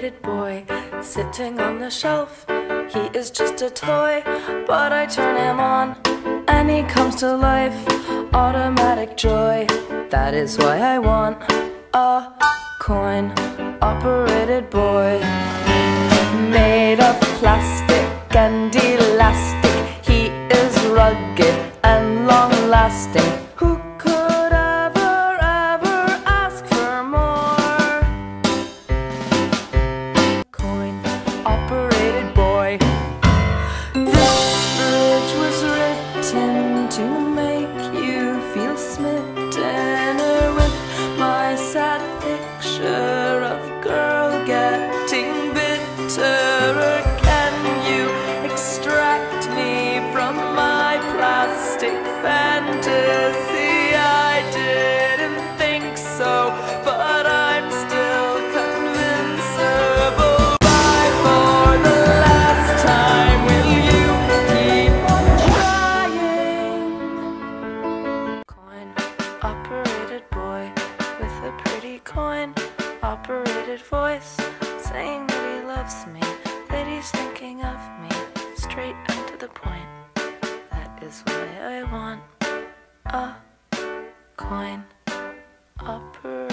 operated boy sitting on the shelf. He is just a toy, but I turn him on and he comes to life. Automatic joy, that is why I want a coin operated boy. Made of plastic and elastic, he is rugged and long lasting. Who could ever ask for more? Coin operated boy. This bridge was written to make you feel smitten with my sad picture of girl getting bitterer. Can you extract me from my plastic fantasy? I didn't think so, but I'm still convincible. Bye for the last time, will you keep on trying? Coin operated boy with a pretty coin operated voice, saying that he loves me, that he's thinking of me, straight and to the point. That is why I want a coin operated